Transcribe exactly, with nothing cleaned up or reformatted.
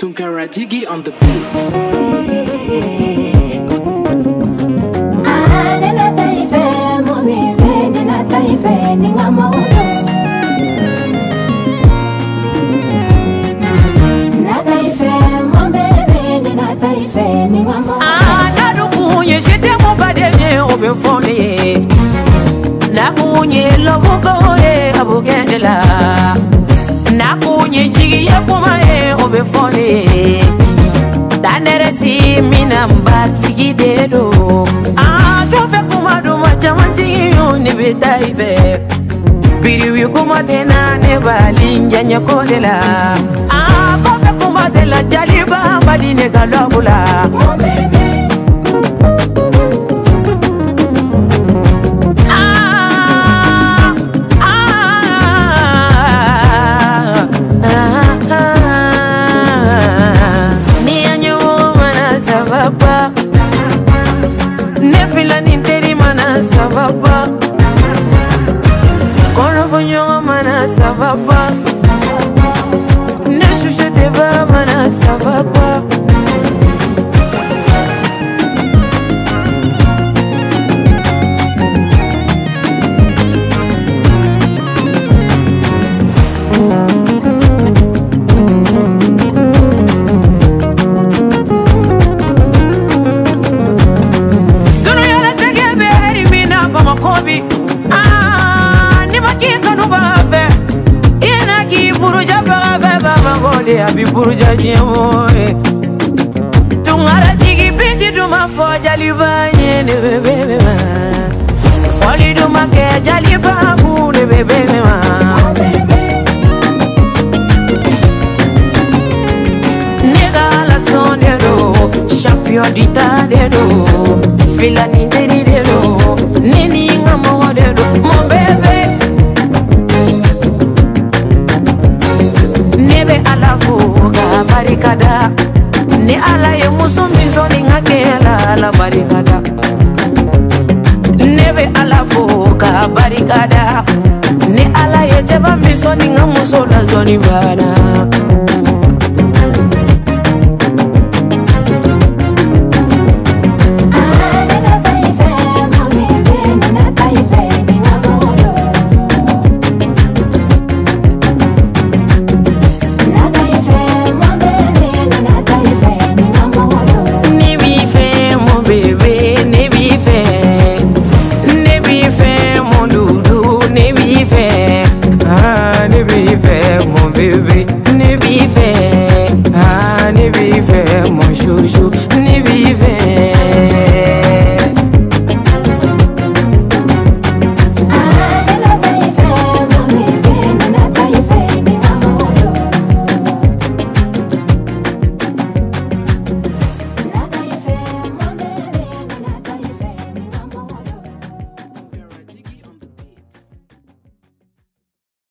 Tunkara Jiggy on the beats. Nakunye lobugo e abugendela nakunye jigi yakuma e obefone tanere si minamba tigidedo ah chofe kuma do machamanti ni betaibe biriwi kuma tena ne balinja nyakolela ah kofe kuma tela jaliba baline galabula mon bébé. Nefila ninteri mana sababa Kono bonyo mana sababa Neshushe deva mana sababa Ah, ni makika nubafe ina ki buruja babe baba gode abi buruja jemoe tungara jigi biti duma fo jalibanye ne bebe ma foli duma ke jaliba ku ne bebe ma nega la sonero champion d'Italie do fila ni deri do nini ngamo wadero mon bébé nebe alafu ka barikada ni ala ye musumbizo ni ngakela la barikada nebe alafu ka barikada ni ala ye teba miso ni ngamuso la zoni bana